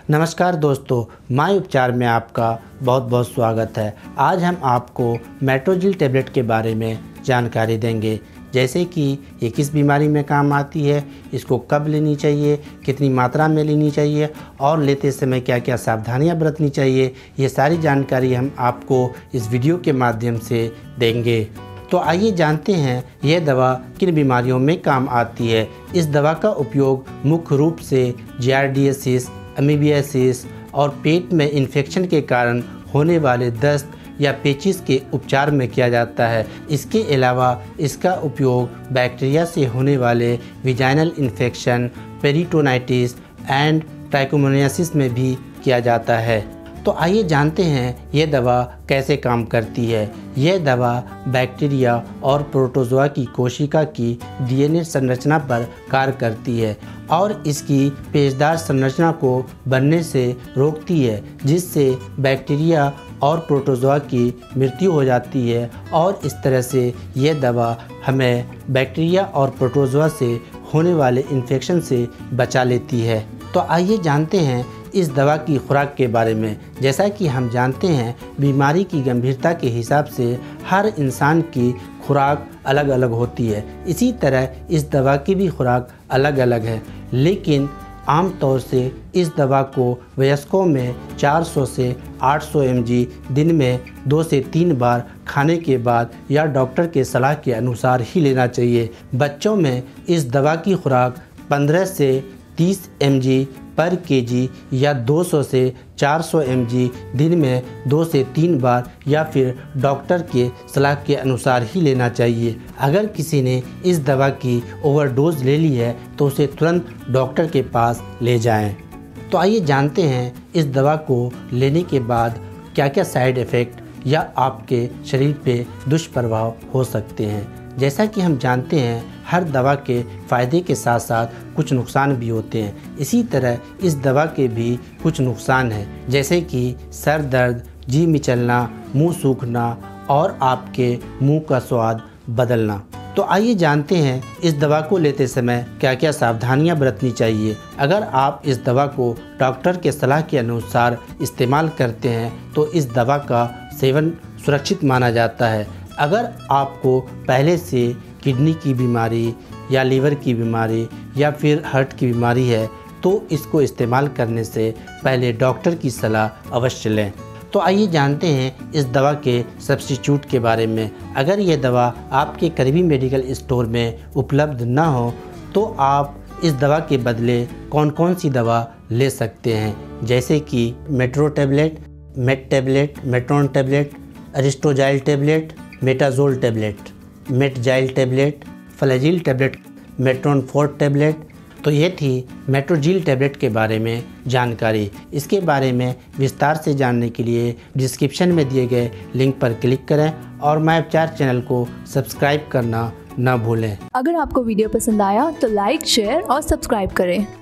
नमस्कार दोस्तों, माय उपचार में आपका बहुत बहुत स्वागत है। आज हम आपको मेट्रोजिल टैबलेट के बारे में जानकारी देंगे, जैसे कि ये किस बीमारी में काम आती है, इसको कब लेनी चाहिए, कितनी मात्रा में लेनी चाहिए और लेते समय क्या क्या सावधानियां बरतनी चाहिए। ये सारी जानकारी हम आपको इस वीडियो के माध्यम से देंगे। तो आइए जानते हैं यह दवा किन बीमारियों में काम आती है। इस दवा का उपयोग मुख्य रूप से जार्डियासिस, अमीबियासिस और पेट में इन्फेक्शन के कारण होने वाले दस्त या पेचिश के उपचार में किया जाता है। इसके अलावा इसका उपयोग बैक्टीरिया से होने वाले vaginal infection, peritonitis and trichomoniasis में भी किया जाता है। तो आइए जानते हैं यह दवा कैसे काम करती है। यह दवा बैक्टीरिया और प्रोटोजोआ की कोशिका की डीएनए संरचना पर कार्य करती है और इसकी पेचदार संरचना को बनने से रोकती है, जिससे बैक्टीरिया और प्रोटोजोआ की मृत्यु हो जाती है और इस तरह से यह दवा हमें बैक्टीरिया और प्रोटोजोआ से होने वाले इन्फेक्शन से बचा लेती है। तो आइए जानते हैं इस दवा की खुराक के बारे में। जैसा कि हम जानते हैं, बीमारी की गंभीरता के हिसाब से हर इंसान की खुराक अलग अलग होती है। इसी तरह इस दवा की भी खुराक अलग अलग है, लेकिन आम तौर से इस दवा को वयस्कों में 400 से 800 mg दिन में 2 से 3 बार खाने के बाद या डॉक्टर के सलाह के अनुसार ही लेना चाहिए। बच्चों में इस दवा की खुराक 15 से 30 mg पर केजी या 200 से 400 mg दिन में 2 से 3 बार या फिर डॉक्टर के सलाह के अनुसार ही लेना चाहिए। अगर किसी ने इस दवा की ओवरडोज ले ली है तो उसे तुरंत डॉक्टर के पास ले जाएं। तो आइए जानते हैं इस दवा को लेने के बाद क्या क्या साइड इफ़ेक्ट या आपके शरीर पे दुष्प्रभाव हो सकते हैं। जैसा कि हम जानते हैं, हर दवा के फ़ायदे के साथ साथ कुछ नुकसान भी होते हैं। इसी तरह इस दवा के भी कुछ नुकसान हैं, जैसे कि सर दर्द, जी मिचलना, मुंह सूखना और आपके मुंह का स्वाद बदलना। तो आइए जानते हैं इस दवा को लेते समय क्या क्या सावधानियां बरतनी चाहिए। अगर आप इस दवा को डॉक्टर के सलाह के अनुसार इस्तेमाल करते हैं तो इस दवा का सेवन सुरक्षित माना जाता है। अगर आपको पहले से किडनी की बीमारी या लीवर की बीमारी या फिर हार्ट की बीमारी है तो इसको इस्तेमाल करने से पहले डॉक्टर की सलाह अवश्य लें। तो आइए जानते हैं इस दवा के सब्स्टिट्यूट के बारे में। अगर ये दवा आपके करीबी मेडिकल स्टोर में उपलब्ध ना हो तो आप इस दवा के बदले कौन कौन सी दवा ले सकते हैं, जैसे कि Metro tablet, Met tablet, Metron tablet, Aristogyl tablet, Metazole tablet, Metzyl tablet, Flagyl tablet, Metron 4 tablet. तो ये थी मेट्रोजिल टैबलेट के बारे में जानकारी। इसके बारे में विस्तार से जानने के लिए डिस्क्रिप्शन में दिए गए लिंक पर क्लिक करें और माय उपचार चैनल को सब्सक्राइब करना न भूलें। अगर आपको वीडियो पसंद आया तो लाइक, शेयर और सब्सक्राइब करें।